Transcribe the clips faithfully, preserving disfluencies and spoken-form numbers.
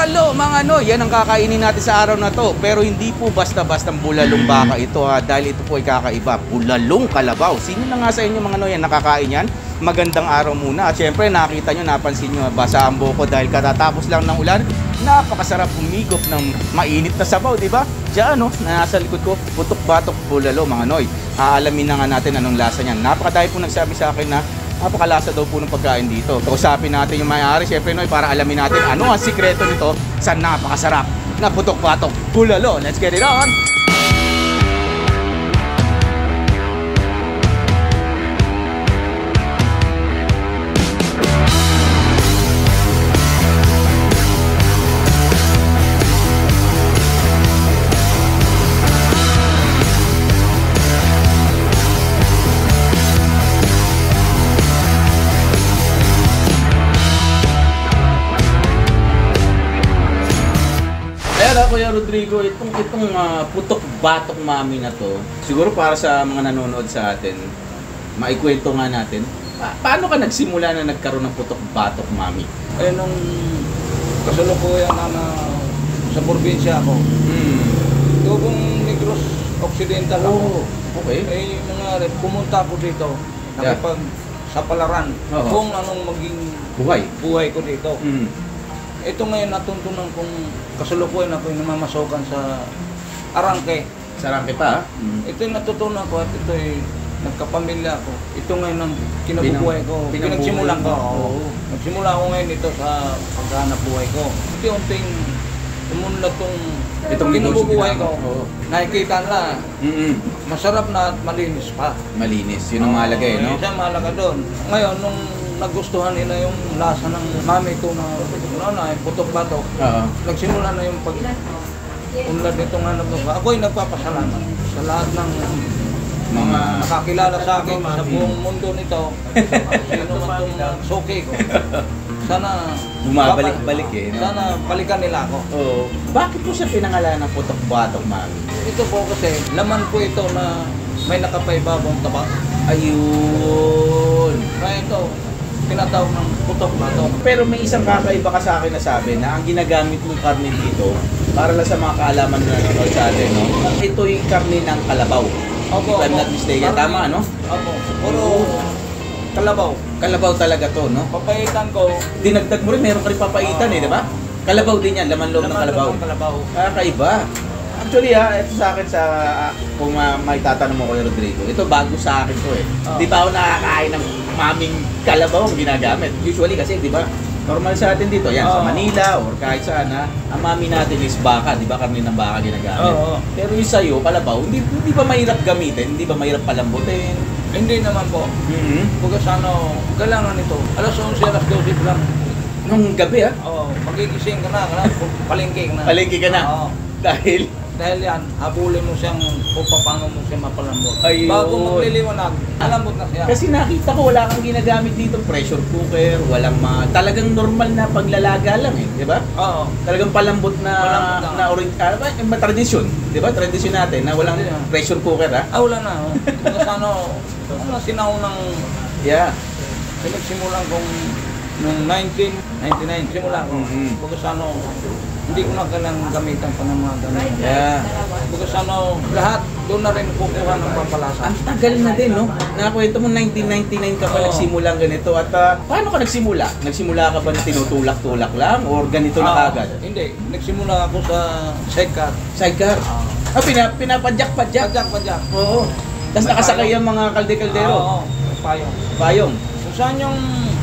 Bulalo, mga ano, yan ang kakainin natin sa araw na to. Pero hindi po basta-bastang bulalong baka ito ha, dahil ito po ay kakaiba. Bulalong kalabaw. Sino na nga sa inyo mga ano yan, nakakain yan? Magandang araw muna. At syempre nakita nyo, napansin nyo, basa ang buko dahil katatapos lang ng ulan. Napakasarap humigop ng mainit na sabaw, di ba? Diyan, no, na nasa likod ko, putok-batok bulalo, mga noy. Aalamin na nga natin anong lasa niyan. Napakadami po nagsabi sa akin na napakalasa daw po ng pagkain dito. Kausapin natin yung may-ari, syempre, noy, para alamin natin ano ang sikreto nito sa napakasarap na putok-batok bulalo. Let's get it on! Kuya Rodrigo, itong, itong uh, putok-batok mami na to, siguro para sa mga nanonood sa atin, maikwento nga natin, pa paano ka nagsimula na nagkaroon ng putok-batok mami? Eh, nung kasalukuyan na, na sa probinsya ako, hmm. Tubong Negros Occidental ako. Oh, okay. Eh, yung nangyari, pumunta ako dito, nakipag yeah. sa palaran, uh -huh. kung anong maging buhay, buhay ko dito. Hmm. Ito ngayon natuntunan kong kasalukuyan ako yung namamasukan sa Arangke. Sa Arangke pa? Mm. Ito yung natutunan ko at ito ay nagkapamilya ako. Ito ngayon ang kinabubuhay ko. Pinagsimulan ko. Oo. Nagsimula ako ngayon ito sa paghahanap buhay ko. Unti-unting tumunlad itong itong kinabubuhay ko. Oo. Nakikita na. Mm -hmm. Masarap na at malinis pa. Malinis. Yun ang mahalaga eh, no? Yun ang mahalaga doon. Ngayon, nung nagustuhan nila yung lasa ng mami ko na ano na, putok-batok. Uh-huh. Nagsimula na yung pag unlad nitong hanap ko. Ako ay nagpapasalamat sa lahat ng mga nakakilala sa akin sa buong mundo nito. Sino man itong suki ko. Sana bumabalik-balik eh. No? Sana balikan nila ako. Oo. Bakit po siya pinangalan ng putok-batok, mami? Ito po kasi laman po ito na may nakapaibabong taba. Ayun. Kaya ito tinatawag ng putok-batok. Pero may isang kakaiba ka sa akin na sabi na ang ginagamit mong karne dito, para lang sa mga kaalaman na nanonood sa atin, no? Ito'y karne ng kalabaw. Opo, if I'm not mistaken. Tama, no? Opo. Puro kalabaw. Kalabaw talaga to, no? Papaitan ko. Dinagdag mo rin, meron ka rin papaitan uh, eh, di ba? Kalabaw din yan, laman loob ng kalabaw. Laman kalabaw. Kakaiba. Actually ha, ito sa akin sa, uh, kung uh, may tatanong mo Kuya Rodrigo, ito bago sa akin to eh. Oh. Di ba ako nakakain ng maming kalabaw ang ginagamit? Usually kasi, di ba, normal sa atin dito, yan, oh. sa Manila or kahit saan ha, ang mami natin is baka, di ba, karne ng baka ginagamit. Oh, oh. Pero yung sa'yo, kalabaw, hindi, hindi ba mahirap gamitin? Hindi ba mahirap palambutin? Hindi naman po. Mm-hmm. Pagka sa ano, kailangan ito, alas onse, alas dose lang. Nung gabi ha? Oo, oh, magigising ka na, ka na, palengke ka na. Palengke ka na? Oo. Dahil? Dahil yan, habulin mo siyang kung paano mo siya mapalambot. Ayun. Bago magliliwanag, alambot na siya. Kasi nakita ko wala kang ginagamit dito, pressure cooker, walang ma... Talagang normal na paglalaga lang eh, di ba? Oo. Talagang palambot na... Palambot na, na orin... Ah, ba? Yung tradisyon, di ba? Tradisyon natin na walang yeah. pressure cooker ha? Ah, wala na. Oh. Kasi ano, ano sinaunang... Yeah. Pinagsimulan kong noong nineteen ninety-nine, simula ko. Mm-hmm. Pagkas ano, hindi ko na kailangang gamitan pa ng mga gamit. Yeah. Pagkas ano, lahat doon na rin kukuha ng pampalasa. Ang tagal na din, no? Nakakwento mo nineteen ninety-nine ka pa oh. nagsimulang ganito. At uh, paano ka nagsimula? Nagsimula ka ba na tinutulak-tulak lang? Or ganito na uh, kagad? Hindi. Nagsimula ako sa sidecar. Sidecar? Uh, ah, pinap pinapadyak-padyak? Padyak-padyak. Oo. Tapos nakasakay ang mga kalde-kaldero? Oo. Payong. Payong? Kung saan yung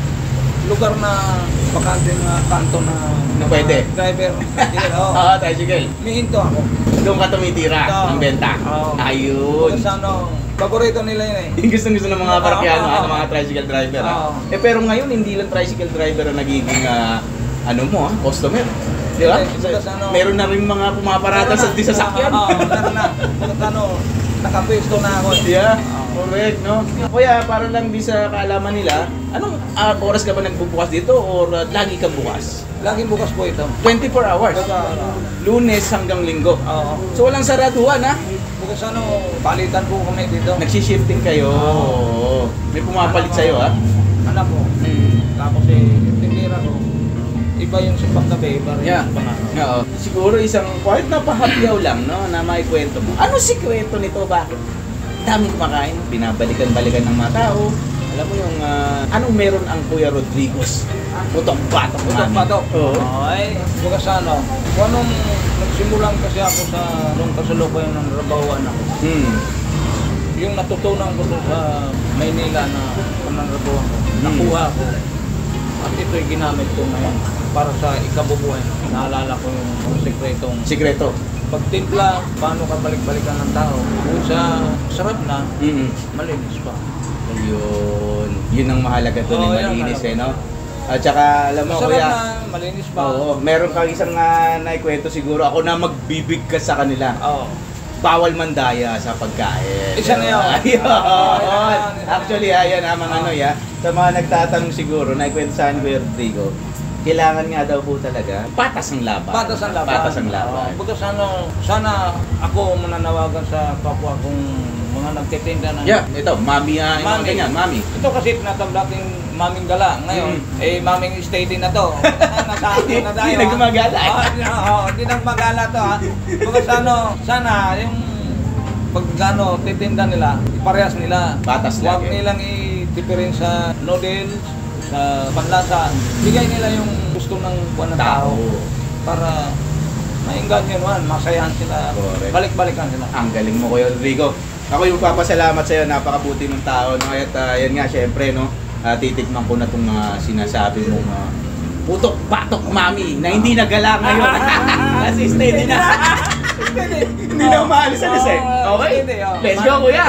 lugar na bakante na kanto na, na pwede. Driver. Oo, oh, tricycle. Mihinto ako. Doon ka tumitira ng benta. Oh. Ayun. Kasi ano, paborito nila yun eh. Yung gusto-gusto ng mga parkyano, oh, oh, oh. ng mga tricycle driver. Oh. Eh pero ngayon, hindi lang tricycle driver ang nagiging uh, ano mo, ah, customer. Di ba? Ano, meron na rin mga pumaparata sa disasakyan. Oo, oh, meron na. Kung ano, nakapwesto na ako eh. Yeah. Correct, no? Kuya, para lang di sa kaalaman nila, anong uh, oras ka ba nagbubukas dito or uh, lagi kang bukas? Laging bukas po ito. twenty-four hours? Buka, uh, Lunes hanggang Linggo? Oo. So walang saraduhan, ha? Bukas ano, palitan po kami dito. Nagsishifting kayo? Oo. May pumapalit sa'yo, ha? Anak ko. Hmm. Tapos eh, tindira ko. iba yung sa panggabi, iba rin Yeah. yung pang ano. Oo. Siguro isang kahit napahapyaw lang, no, na maikwento mo. Ano sikreto nito? Bakit? Dami kumakain, binabalikan-balikan ng mga tao. Alam mo yung, ah, anong meron ang Kuya Rodrigo's? Putok-patok. Putok patok. Oo. Ay, buka sa ano. Kung anong nagsimulan kasi ako sa nung kasalukuyan ng rabawan ako. Hmm. Yung natutunan ko doon sa Maynila na pananrabawan ko, nakuha ko. At ito'y ginamit ko ngayon para sa ikabubuhay. Naalala ko yung mga sikretong Sikreto. pagtimpla, paano ka balik-balikan ng tao. Kung sa sarap na, Mm-mm. malinis pa. Yun. Yun ang mahalaga doon, Oo, yung yan, malinis mahalaga. eh, no? At saka, alam mo, Sarap Kuya, na, malinis pa. oo, meron kang isang uh, naikwento siguro, ako na magbibigkas sa kanila. Oo. Bawal mandaya sa pagkain. Isa na yun. Ayun. Ah, yan, yan. Actually, ayan ha, mga Ah. ano ya. Sa mga nagtatanong siguro, naikwento sa akin, Kuya Rodrigo, kailangan nga daw po talaga patas ang laban. Patas ang laban. Patas ang laban. Oo. Baga sana, sana ako mananawagan sa kapwa kong mga nagtitinda ng... Yeah, ito, mami, uh, yung mga Mami. ganyan, mami. Ito kasi tinatablating maming gala. Ngayon, Mm. eh maming steady na to. Nasa akin na tayo. Hindi na gumagala. Oo, hindi na- oo, hindi na gumagala to ha. Baga sana, sana yung pag ano, titinda nila, iparehas nila. Patas Huwag lagi. nilang i-difference sa noodles, sa panlasa. Bigay nila yung gusto ng buwan ng tao. Tao. Para mainggan yun man, masayahan sila. Correct. Balik-balikan sila. Ang galing mo, Kuya Rodrigo. Ako yung papasalamat sa'yo, napakabuti ng tao. No? At uh, yan nga, syempre, no? Uh, titikman ko na itong uh, sinasabi mong uh, putok-patok mami na hindi nagala ngayon. Kasi steady na. Hindi na umaalis-alis eh. Okay? Let's go, Kuya!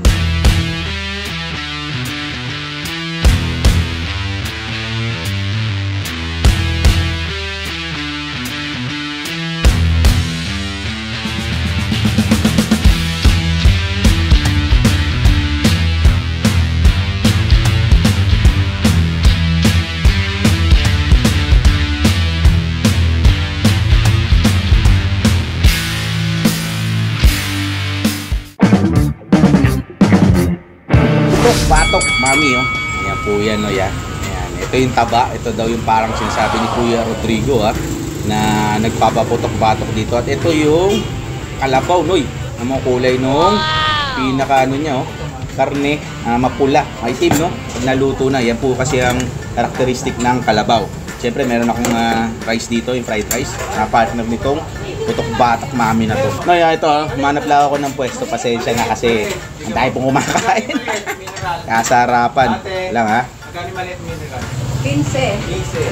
Patok, mami, oh. Ayan po yan, oh, yan. Ayan. Ito yung taba. Ito daw yung parang sinasabi ni Kuya Rodrigo, ha, na nagpapaputok-patok dito. At ito yung kalabaw, noy. Ang mga kulay nung pinaka, ano niya, oh, karne, ah, mapula. Maitim, no? Pag naluto na, yan po kasi ang karakteristik ng kalabaw. Siyempre, meron akong ah, rice dito, yung fried rice. Na partner nitong putok-batak mami na to. No, yeah, ito, oh, manap lang ako ng pwesto. Pasensya na kasi ang dahil pong kumakain. Kasarapan lang, ha? Magkano maliit mineral? Pinse. Easy.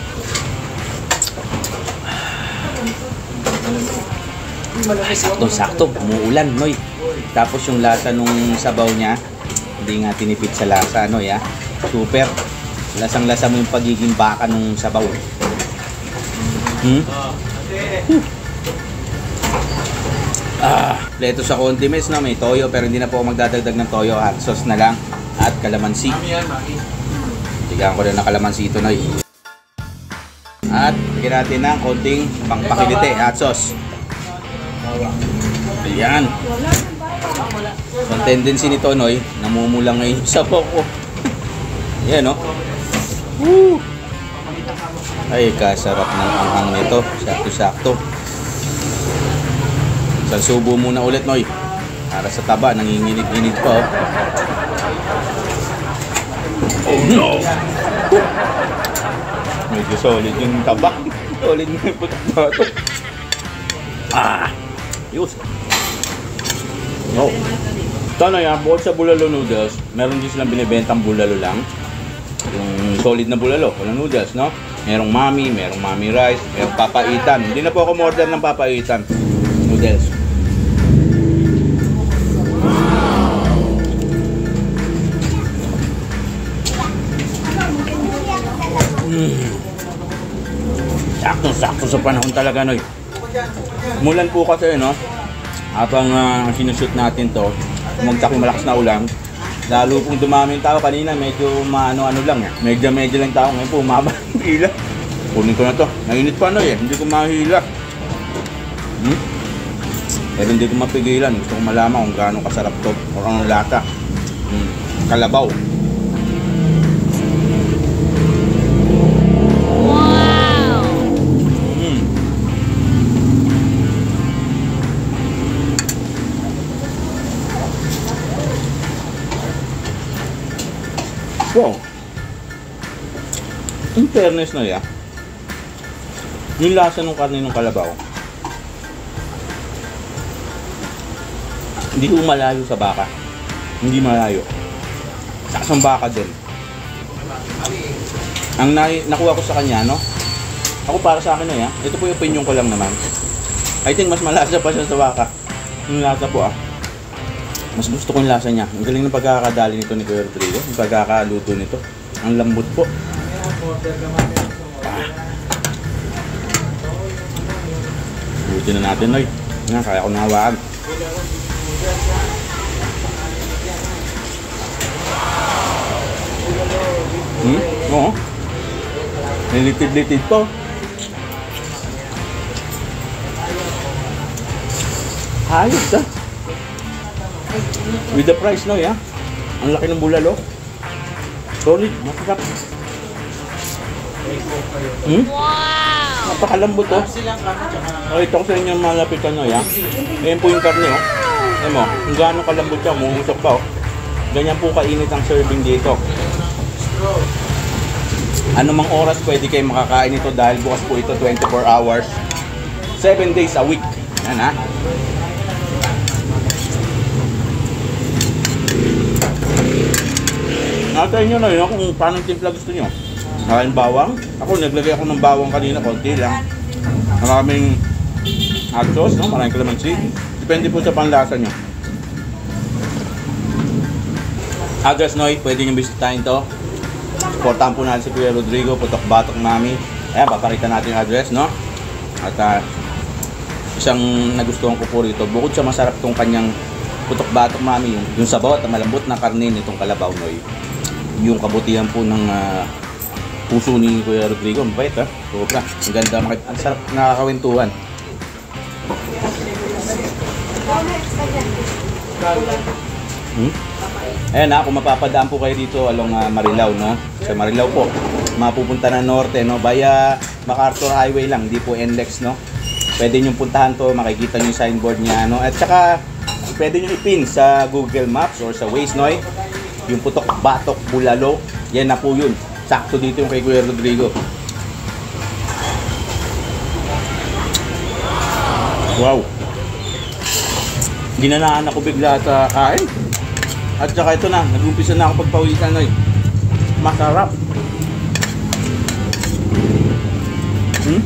Sakto-sakto, umuulan, Noy. Tapos yung lasa nung sabaw niya, hindi nga tinipid sa lasa, Noy, ha? Super. Lasang-lasa mo yung pagiging baka nung sabaw. Hmm? Ah, pleto sa condiments na may toyo pero hindi na po ako magdadagdag ng toyo, hot sauce na lang at kalamansi. Mami yan, mami. Bigyan ko na ng kalamansi ito, Noy. At bigyan natin ng konting pangpakilite, hot sauce. Ayan. So, ang tendency nito, Noy, namumula ngayon yung sabaw ko. Ayan, no? Woo! Ay, kasarap ng anghang nito. Sakto-sakto. So, subo muna ulit, Noy. Para sa taba, nanginginig-inig pa, oh. Oh, no! Medyo solid yung taba. Solid yung putok-batok. Ah! Yus! No. Ito na yan, bukod sa bulalo noodles, meron din silang binibentang bulalo lang. Yung solid na bulalo, walang noodles, no? Merong mami, merong mami rice, merong papaitan. Hindi na po ako order ng papaitan. Noodles. Mm. Sakto-sakto sa panahon talaga, Noy. Mulan po kasi, no? Habang uh, sinushoot natin to, magtakong malakas na ulan, lalo pong dumami yung tao. Kanina medyo maano-ano lang, eh. Medyo-medyo lang tao. Ngayon po, umaba yung hila. Kunin ko na to. Nainit pa, Noy, eh. Hindi ko mahila. Hmm? Pero hindi ko mapigilan. Gusto ko malaman kung gaano kasarap to o anong lata. Hmm. Kalabaw. Wow! Wow. In fairness na ya, yung lasa ng karne ng kalabaw, hindi ko malayo sa baka. Hindi malayo. Saka sa baka din. Ang na nakuha ko sa kanya, no? Ako para sa akin na ya, ito po yung opinion ko lang naman. I think mas malasa pa siya sa baka. Yung lasa po ah. Mas gusto ko yung lasa niya. Ang galing ng pagkakadali nito ni Kuya Rodrigo. Yung pagkakaluto nito. Ang lambot po. Ah. Buti na natin, Noy. Nga, kaya ko nahawakan. Hmm? Oo. Nilitid-litid po. Ayos ah. With the price, Noy, ah. Ang laki ng bulalo. Solid, masarap. Hmm? Wow! Napakalambot oh. Oh, ito ko sa inyo malapitan nyo, ya. Ayan po yung karne, oh. Ayan mo, kung gaano kalambot siya, muusok pa, oh. Ganyan po kainit ang serving dito. Ano mang oras pwede kayo makakain ito dahil bukas po ito twenty-four hours. seven days a week. Yan, ha. Natayin nyo na yun kung paano timpla gusto nyo. Maraming bawang. Ako, naglagay ako ng bawang kanina, konti lang. Maraming hot sauce, no? Maraming kalamansi. Depende po sa panlasa nyo. Address, Noy, pwede nyo bisitahin to. Supportahan po natin si Kuya Rodrigo, Putok Batok Mami. Ayan, papakita natin yung address, no? At uh, isang nagustuhan ko po rito, bukod sa masarap tong kanyang Putok Batok Mami, yung, yung sabaw at malambot na karne nitong kalabaw, Noy. Yung kabutihan po ng uh, puso ni Kuya Rodrigo, mabait ha. Sobra. Ang ganda, ang sarap nakakawentuhan. Hmm? Ayan ha, kung mapapadaan po kayo dito along uh, Marilao, no? Sa Marilao po, mapupunta na norte, no? Via MacArthur Highway lang, hindi po N L E X, no? Pwede nyo puntahan to, makikita nyo yung signboard niya, no? At saka, pwede nyo ipin sa Google Maps or sa Waze, no? Yung Putok Batok Bulalo, yan na po yun. Sakto dito yung kay Kuya Rodrigo. Wow! Ginanaan ako bigla sa kain. At saka ito na, nag-umpisa na ako pagpawisan, Noy. Masarap. Hmm?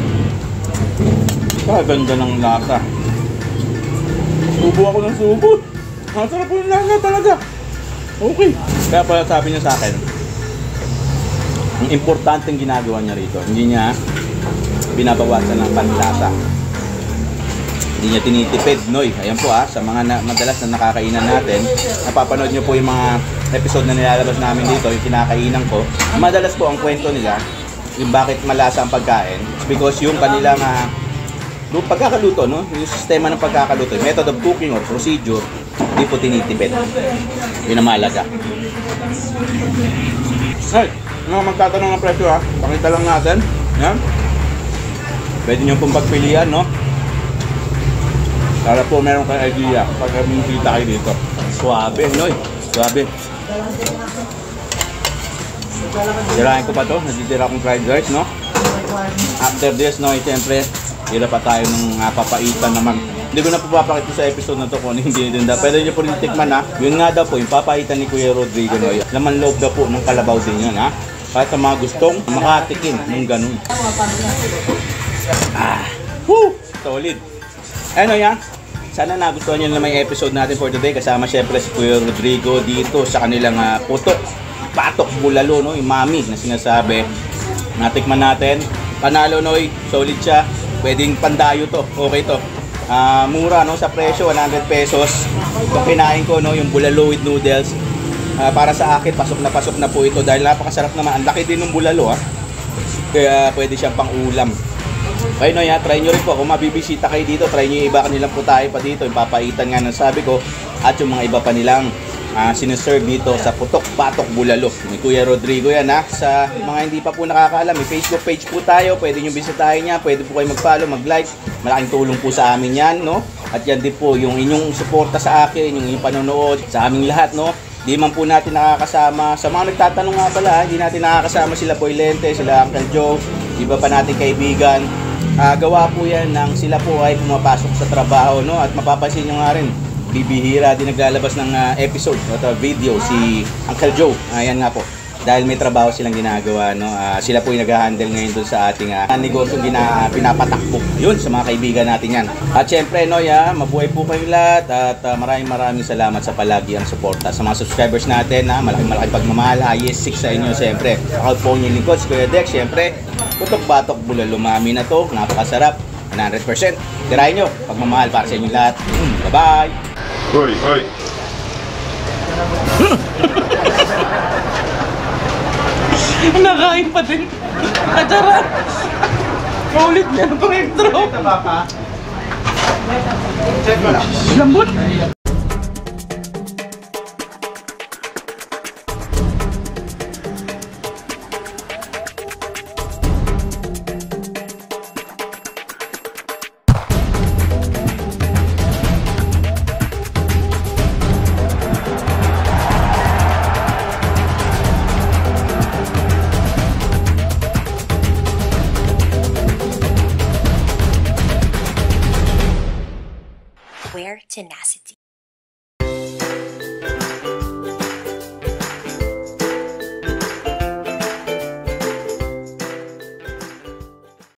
Kaganda ng lasa. Subo ako ng subo. Masarap po yung lasa talaga. Okay. Kaya pala sabi niya sa akin, ang importanteng ginagawa niya rito, hindi niya binabawasan ng panlasa. Hindi niya tinitipid, Noy. Ayan po ah, sa mga na, madalas na nakakainan natin, napapanood niyo po yung mga episode na nilalabas namin dito, yung kinakainan ko. Madalas po ang kwento nila, yung bakit malasa ang pagkain, it's because yung kanilang uh, pagkakaluto, no? Yung sistema ng pagkakaluto, method of cooking or procedure, hindi po tinitipid. Yun ang mahalaga. Ay, mga magtatanong ng presyo ha, pakita lang natin. Yan. Pwede nyo pong pagpilian, no? Para po meron kayong idea pag bumisita kayo dito. Suabe, Noy. Suabe. Tirahin ko pa to. Natitira akong fried rice, no? After this, Noy, siyempre, tira pa tayo ng uh, papaitan naman. Hindi ko na po papakita sa episode na to kung hindi din daw. Pwede nyo po rin tikman, ha? Yun nga daw po, yung papaitan ni Kuya Rodrigo, Noy. Laman loob daw po ng kalabaw din yun, ha? Kahit sa mga gustong makatikim ng ganun. Ah, woo! Solid. Ano yan? Sana nagustuhan nyo na may episode natin for today. Kasama syempre si Kuya Rodrigo dito sa kanilang uh, Putok Batok Bulalo, no? Yung mami na sinasabi. Natikman natin. Panalo, Noy. Solid siya. Pwedeng pandayo to. Okay to. Uh, mura, no? Sa presyo, one hundred pesos. Kung kinain ko, no? Yung bulalo with noodles. Uh, para sa akin, pasok na pasok na po ito. Dahil napakasarap naman. Ang laki din ng bulalo, ha? Kaya pwede siyang pang ulam. Okay, Noy, ha? Try nyo rin po. Kung mabibisita kayo dito, try nyo yung iba kanilang putahe pa dito. Yung papaitan nga ng sabi ko. At yung mga iba pa nilang uh, sinaserve dito sa Putok Batok Bulalo. Ni Kuya Rodrigo yan, ha? Sa mga hindi pa po nakakaalam, may Facebook page po tayo. Pwede nyo bisitahin niya. Pwede po kayo mag-follow, mag-like. Malaking tulong po sa amin yan, no? At yan din po yung inyong suporta sa akin, yung inyong panonood sa aming lahat, no? Di man po natin nakakasama. Sa mga nagtatanong nga pala, hindi natin nakakasama sila Boy Lente, sila Uncle Joe, iba pa natin kaibigan. Uh, gawa po yan ng sila po ay pumapasok sa trabaho, no? At mapapansin nyo nga rin, bibihira din naglalabas ng uh, episode o video si Uncle Joe. Ayan uh, nga po. Dahil may trabaho silang ginagawa, no? Uh, sila po yung nag-handle ngayon dun sa ating uh, negosyo gina pinapatakbo. Yun, sa mga kaibigan natin yan. At syempre, no, ya, mabuhay po kayong lahat at uh, maraming maraming salamat sa palagi ang suporta. Sa mga subscribers natin, ha, malaking malaking pagmamahal. I S six sa inyo, syempre. Ako po yung lingkod, si Kuya Dex, syempre. Putok-batok, bulalo lumami na to. Napakasarap. one hundred percent. Tirahin nyo, pagmamahal para sa inyo lahat. Mm, bye-bye! Hoy, hoy! Nakain pa din. Kacharan. Paulit niya. Korrektro. Lambot. Where tenacity.